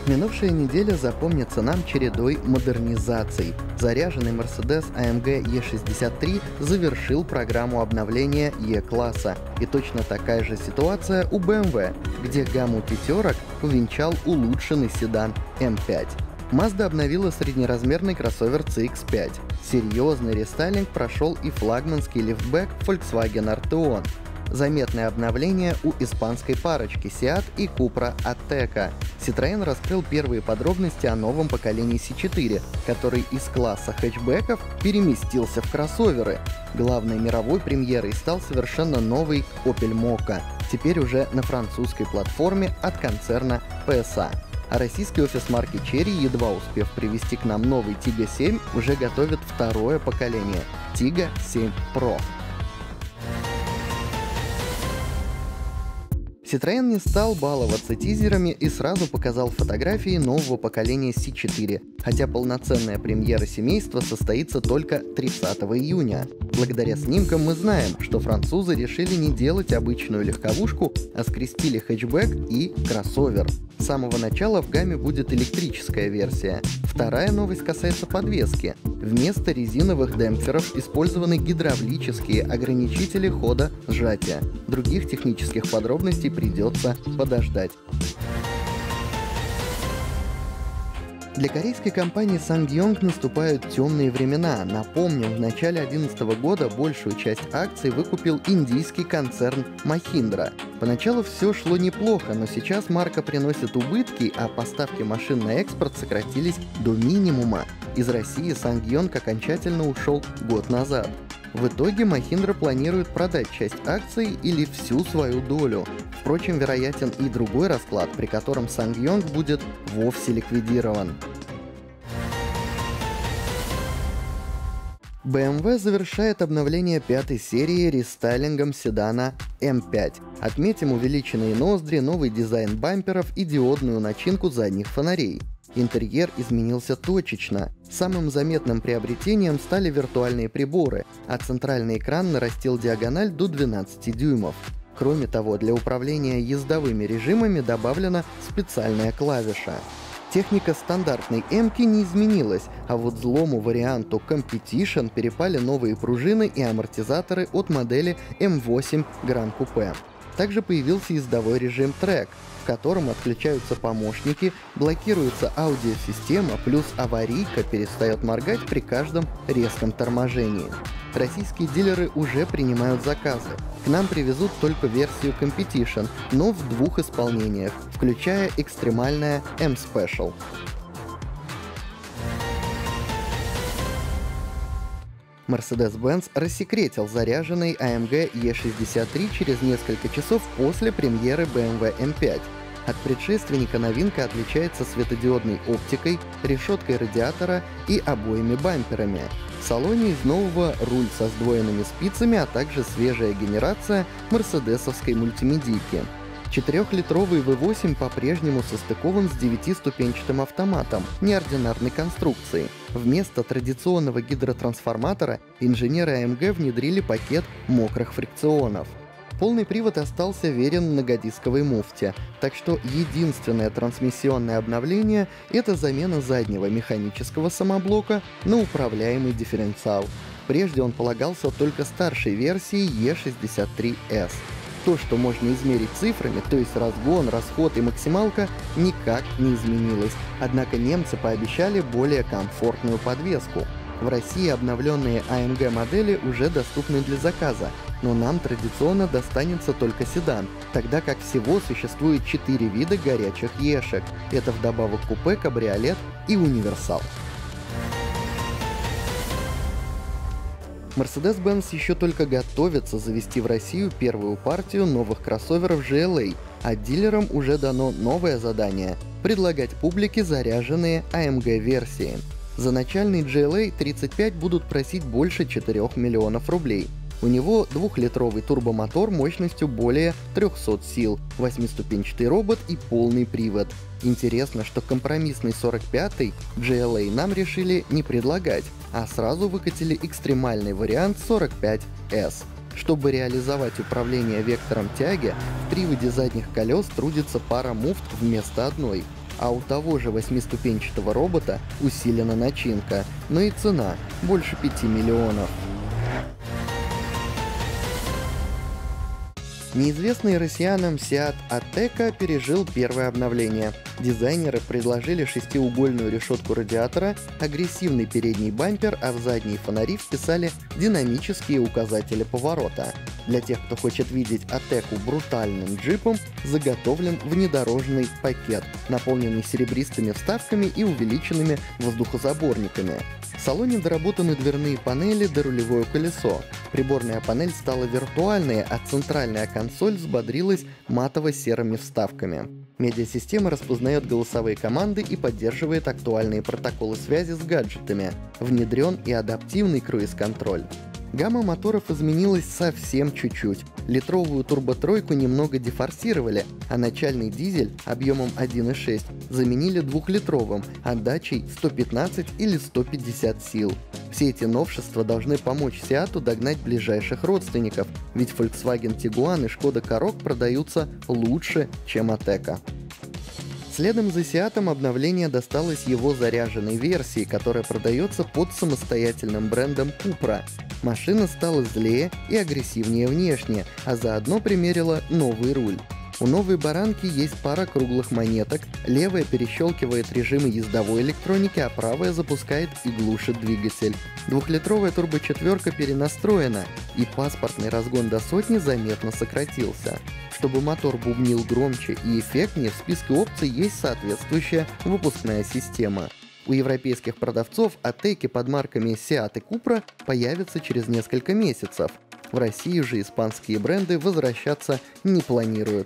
Минувшая неделя запомнится нам чередой модернизаций. Заряженный Mercedes AMG E63 завершил программу обновления E-класса. И точно такая же ситуация у BMW, где гамму пятерок увенчал улучшенный седан M5. Mazda обновила среднеразмерный кроссовер CX-5. Серьезный рестайлинг прошел и флагманский лифтбэк Volkswagen Arteon. Заметное обновление у испанской парочки Seat и Cupra Ateca. Citroën раскрыл первые подробности о новом поколении C4, который из класса хэтчбеков переместился в кроссоверы. Главной мировой премьерой стал совершенно новый Opel Mokka, теперь уже на французской платформе от концерна PSA. А российский офис марки Chery, едва успев привезти к нам новый Tiggo 7, уже готовит второе поколение — Tiggo 7 Pro. Citroën не стал баловаться тизерами и сразу показал фотографии нового поколения C4, хотя полноценная премьера семейства состоится только 30 июня. Благодаря снимкам мы знаем, что французы решили не делать обычную легковушку, а скрестили хэтчбэк и кроссовер. С самого начала в гамме будет электрическая версия. Вторая новость касается подвески. Вместо резиновых демпферов использованы гидравлические ограничители хода сжатия. Других технических подробностей придется подождать. Для корейской компании SsangYong наступают темные времена. Напомним, в начале 2011 года большую часть акций выкупил индийский концерн Mahindra. Поначалу все шло неплохо, но сейчас марка приносит убытки, а поставки машин на экспорт сократились до минимума. Из России SsangYong окончательно ушел год назад. В итоге Mahindra планирует продать часть акций или всю свою долю. Впрочем, вероятен и другой расклад, при котором SsangYong будет вовсе ликвидирован. BMW завершает обновление пятой серии рестайлингом седана M5. Отметим увеличенные ноздри, новый дизайн бамперов и диодную начинку задних фонарей. Интерьер изменился точечно. Самым заметным приобретением стали виртуальные приборы, а центральный экран нарастил диагональ до 12 дюймов. Кроме того, для управления ездовыми режимами добавлена специальная клавиша. Техника стандартной М-ки не изменилась, а вот злому варианту Competition перепали новые пружины и амортизаторы от модели M8 Gran Coupe. Также появился ездовой режим Track, в котором отключаются помощники, блокируется аудиосистема, плюс аварийка перестает моргать при каждом резком торможении. Российские дилеры уже принимают заказы. К нам привезут только версию Competition, но в двух исполнениях, включая экстремальное M-Special. Mercedes-Benz рассекретил заряженный AMG E63 через несколько часов после премьеры BMW M5. От предшественника новинка отличается светодиодной оптикой, решеткой радиатора и обоими бамперами. В салоне из нового руль со сдвоенными спицами, а также свежая генерация мерседесовской мультимедийки. 4-литровый V8 по-прежнему состыкован с 9-ступенчатым автоматом неординарной конструкции. Вместо традиционного гидротрансформатора инженеры AMG внедрили пакет мокрых фрикционов. Полный привод остался верен многодисковой муфте, так что единственное трансмиссионное обновление — это замена заднего механического самоблока на управляемый дифференциал. Прежде он полагался только старшей версии E63S. То, что можно измерить цифрами, то есть разгон, расход и максималка, никак не изменилось. Однако немцы пообещали более комфортную подвеску. В России обновленные AMG модели уже доступны для заказа, но нам традиционно достанется только седан, тогда как всего существует 4 вида горячих ешек. Это вдобавок купе, кабриолет и универсал. Mercedes-Benz еще только готовится завести в Россию первую партию новых кроссоверов GLA, а дилерам уже дано новое задание — предлагать публике заряженные AMG-версии. За начальный GLA 35 будут просить больше 4 миллионов рублей. У него 2-литровый турбомотор мощностью более 300 сил, 8-ступенчатый робот и полный привод. Интересно, что компромиссный 45-й GLA нам решили не предлагать, а сразу выкатили экстремальный вариант 45S. Чтобы реализовать управление вектором тяги, в приводе задних колес трудится пара муфт вместо одной. а у того же 8-ступенчатого робота усилена начинка, но и цена – больше 5 миллионов. Неизвестный россиянам Seat Ateca пережил первое обновление. Дизайнеры предложили шестиугольную решетку радиатора, агрессивный передний бампер, а в задние фонари вписали динамические указатели поворота. Для тех, кто хочет видеть Ateca брутальным джипом, заготовлен внедорожный пакет, наполненный серебристыми вставками и увеличенными воздухозаборниками. В салоне доработаны дверные панели да рулевое колесо. Приборная панель стала виртуальной, а центральная консоль взбодрилась матово-серыми вставками. Медиасистема распознает голосовые команды и поддерживает актуальные протоколы связи с гаджетами. Внедрен и адаптивный круиз-контроль. Гамма моторов изменилась совсем чуть-чуть. Литровую турботройку немного дефорсировали, а начальный дизель объемом 1.6 заменили двухлитровым, отдачей 115 или 150 сил. Все эти новшества должны помочь Seat догнать ближайших родственников, ведь Volkswagen Tiguan и Skoda Karoq продаются лучше, чем Ateca. Следом за Seat обновление досталось его заряженной версии, которая продается под самостоятельным брендом Cupra. Машина стала злее и агрессивнее внешне, а заодно примерила новый руль. У новой баранки есть пара круглых монеток, левая перещелкивает режимы ездовой электроники, а правая запускает и глушит двигатель. Двухлитровая турбочетверка перенастроена, и паспортный разгон до сотни заметно сократился. Чтобы мотор бубнил громче и эффектнее, в списке опций есть соответствующая выпускная система. У европейских продавцов Ateca под марками Seat и Cupra появятся через несколько месяцев. В России же испанские бренды возвращаться не планируют.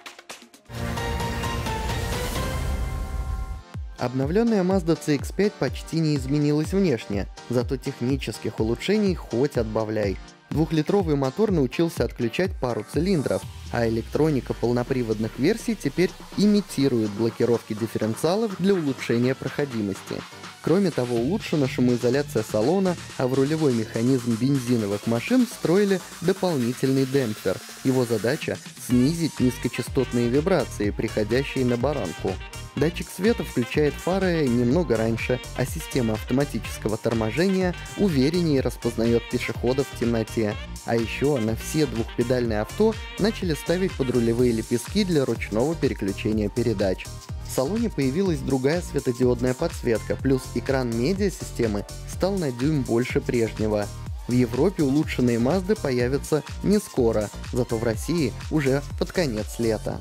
Обновленная Mazda CX-5 почти не изменилась внешне, зато технических улучшений хоть отбавляй. Двухлитровый мотор научился отключать пару цилиндров, а электроника полноприводных версий теперь имитирует блокировки дифференциалов для улучшения проходимости. Кроме того, улучшена шумоизоляция салона, а в рулевой механизм бензиновых машин встроили дополнительный демпфер. Его задача — снизить низкочастотные вибрации, приходящие на баранку. Датчик света включает фары немного раньше, а система автоматического торможения увереннее распознает пешеходов в темноте. А еще на все двухпедальные авто начали ставить подрулевые лепестки для ручного переключения передач. В салоне появилась другая светодиодная подсветка, плюс экран медиасистемы стал на дюйм больше прежнего. В Европе улучшенные Mazda появятся не скоро, зато в России уже под конец лета.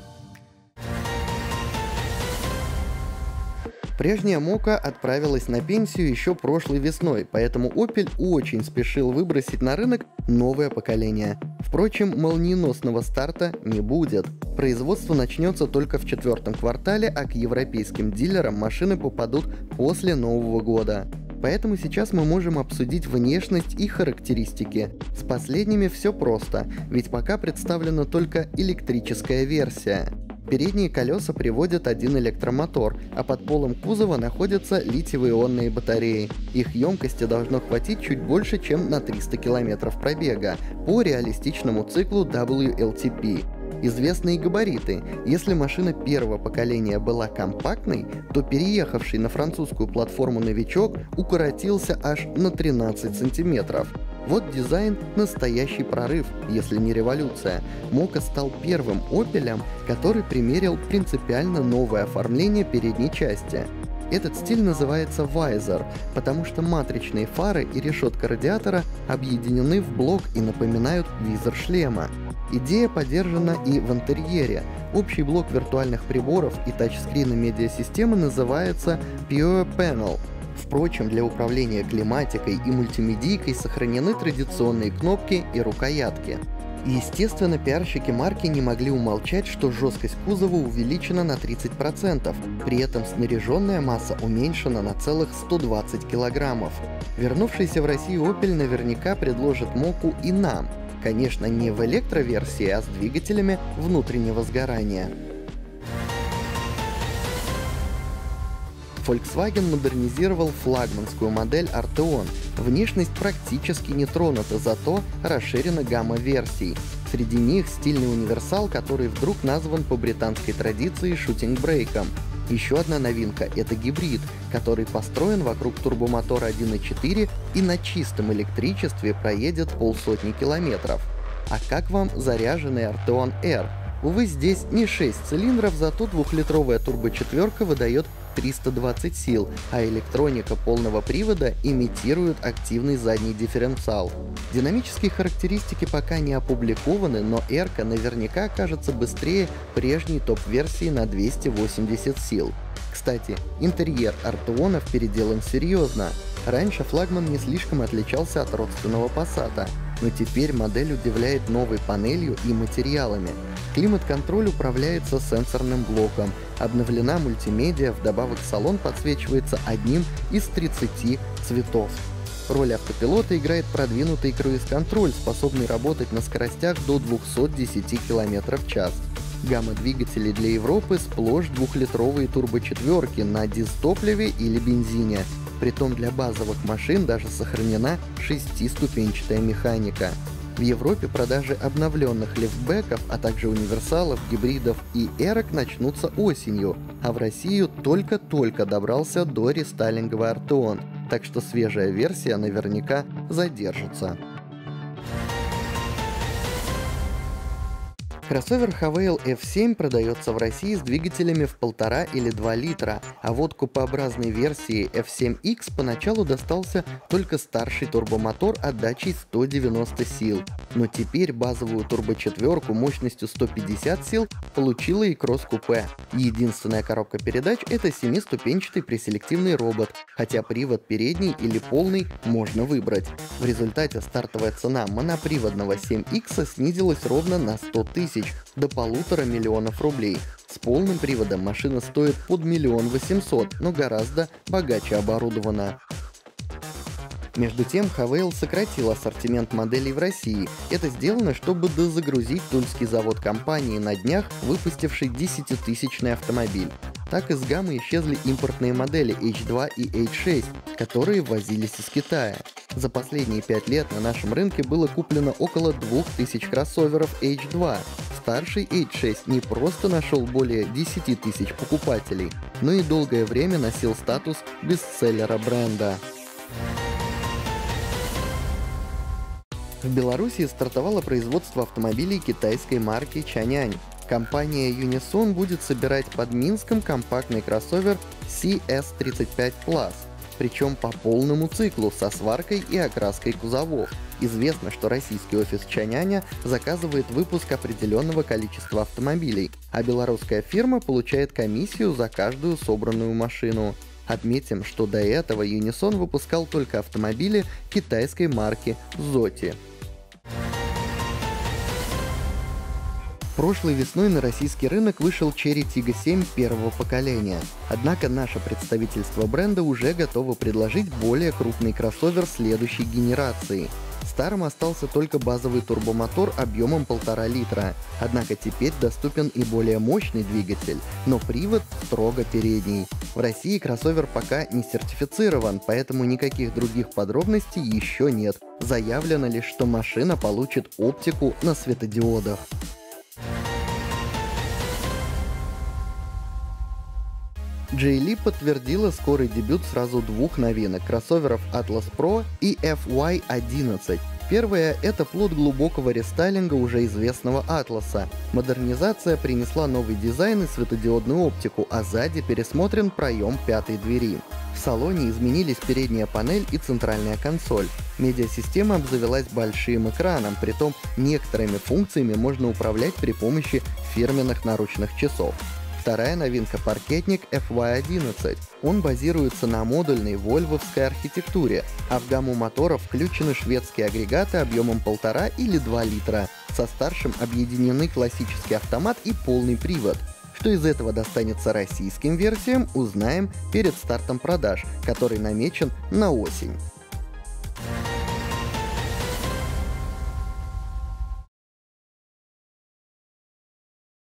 Прежняя Mokka отправилась на пенсию еще прошлой весной, поэтому Opel очень спешил выбросить на рынок новое поколение. Впрочем, молниеносного старта не будет. Производство начнется только в 4-м квартале, а к европейским дилерам машины попадут после Нового года. Поэтому сейчас мы можем обсудить внешность и характеристики. С последними все просто, ведь пока представлена только электрическая версия. Передние колеса приводят один электромотор, а под полом кузова находятся литиево-ионные батареи. Их емкости должно хватить чуть больше, чем на 300 км пробега, по реалистичному циклу WLTP. Известные габариты. Если машина первого поколения была компактной, то переехавший на французскую платформу новичок укоротился аж на 13 сантиметров. Вот дизайн — настоящий прорыв, если не революция. Mokka стал первым Opel'ом, который примерил принципиально новое оформление передней части. Этот стиль называется Visor, потому что матричные фары и решетка радиатора объединены в блок и напоминают визор шлема. Идея поддержана и в интерьере. Общий блок виртуальных приборов и тачскрина медиасистемы называется Pure Panel. Впрочем, для управления климатикой и мультимедийкой сохранены традиционные кнопки и рукоятки. Естественно, пиарщики марки не могли умолчать, что жесткость кузова увеличена на 30%, при этом снаряженная масса уменьшена на целых 120 килограммов. Вернувшийся в Россию Opel наверняка предложит Mokka и нам. Конечно, не в электроверсии, а с двигателями внутреннего сгорания. Volkswagen модернизировал флагманскую модель Arteon. Внешность практически не тронута, зато расширена гамма версий. Среди них стильный универсал, который вдруг назван по британской традиции шутинг-брейком. Еще одна новинка — это гибрид, который построен вокруг турбомотора 1.4 и на чистом электричестве проедет 500 километров. А как вам заряженный Arteon R? Увы, здесь не 6 цилиндров, зато двухлитровая турбочетверка выдает 320 сил, а электроника полного привода имитирует активный задний дифференциал. Динамические характеристики пока не опубликованы, но R-ка наверняка окажется быстрее прежней топ-версии на 280 сил. Кстати, интерьер Артеонов переделан серьезно. Раньше флагман не слишком отличался от родственного Passat, но теперь модель удивляет новой панелью и материалами. Климат-контроль управляется сенсорным блоком, обновлена мультимедиа, вдобавок салон подсвечивается одним из 30 цветов. Роль автопилота играет продвинутый круиз-контроль, способный работать на скоростях до 210 км в час. Гамма двигателей для Европы сплошь двухлитровые турбочетверки на дизтопливе или бензине. Притом для базовых машин даже сохранена шестиступенчатая механика. В Европе продажи обновленных лифтбеков, а также универсалов, гибридов и эрок начнутся осенью, а в Россию только-только добрался до рестайлинговый Arteon, так что свежая версия наверняка задержится. Кроссовер Havail F7 продается в России с двигателями в 1,5 или 2 литра, а вот купеобразной версии F7X поначалу достался только старший турбомотор отдачей 190 сил. Но теперь базовую турбочетверку мощностью 150 сил получила и кросс-купе. Единственная коробка передач — это 7-ступенчатый преселективный робот, хотя привод передний или полный можно выбрать. В результате стартовая цена моноприводного 7X снизилась ровно на 100 тысяч, до 1,5 миллиона рублей. С полным приводом машина стоит под 1 800 000, но гораздо богаче оборудована. Между тем, Havail сократил ассортимент моделей в России. Это сделано, чтобы дозагрузить тульский завод компании на днях, выпустивший 10-тысячный автомобиль. Так из гаммы исчезли импортные модели H2 и H6, которые ввозились из Китая. За последние 5 лет на нашем рынке было куплено около 2000 кроссоверов H2. Старший H6 не просто нашел более 10 тысяч покупателей, но и долгое время носил статус бестселлера бренда. В Беларуси стартовало производство автомобилей китайской марки Чанянь. Компания Unison будет собирать под Минском компактный кроссовер CS35 Plus, причем по полному циклу со сваркой и окраской кузовов. Известно, что российский офис Чаняня заказывает выпуск определенного количества автомобилей, а белорусская фирма получает комиссию за каждую собранную машину. Отметим, что до этого Unison выпускал только автомобили китайской марки Zoti. Прошлой весной на российский рынок вышел Chery Tiggo 7 первого поколения. Однако наше представительство бренда уже готово предложить более крупный кроссовер следующей генерации. Старым остался только базовый турбомотор объемом 1,5 литра, однако теперь доступен и более мощный двигатель, но привод строго передний. В России кроссовер пока не сертифицирован, поэтому никаких других подробностей еще нет. Заявлено лишь, что машина получит оптику на светодиодах. Geely подтвердила скорый дебют сразу двух новинок — кроссоверов Atlas Pro и FY11. Первая — это плод глубокого рестайлинга уже известного Атласа. Модернизация принесла новый дизайн и светодиодную оптику, а сзади пересмотрен проем пятой двери. В салоне изменились передняя панель и центральная консоль. Медиасистема обзавелась большим экраном, притом некоторыми функциями можно управлять при помощи фирменных наручных часов. Вторая новинка — паркетник FY11. Он базируется на модульной вольвовской архитектуре, а в гамму моторов включены шведские агрегаты объемом 1,5 или 2 литра. Со старшим объединены классический автомат и полный привод. Что из этого достанется российским версиям, узнаем перед стартом продаж, который намечен на осень.